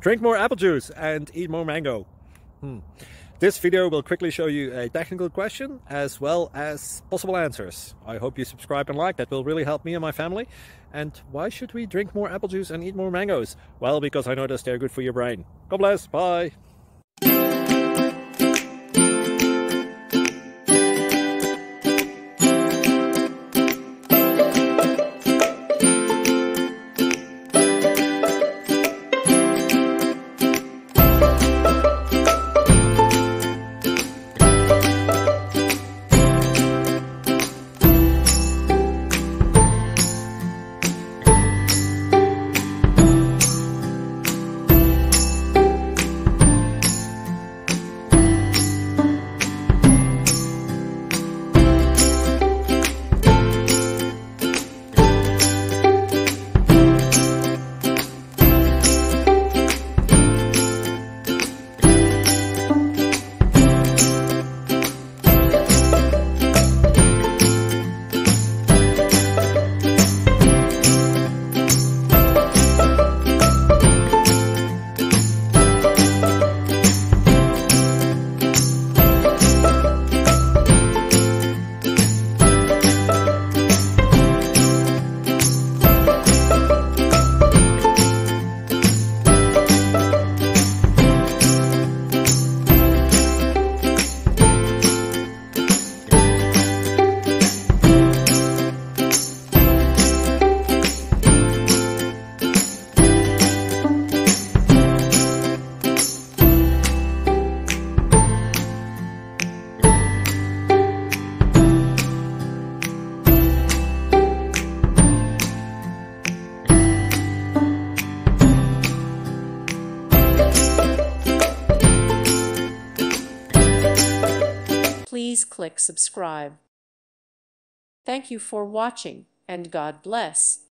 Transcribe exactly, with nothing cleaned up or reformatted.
Drink more apple juice and eat more mango. Hmm. This video will quickly show you a technical question as well as possible answers. I hope you subscribe and like, that will really help me and my family. And why should we drink more apple juice and eat more mangoes? Well, because I noticed they're good for your brain. God bless, bye! Please click subscribe. Thank you for watching, and God bless.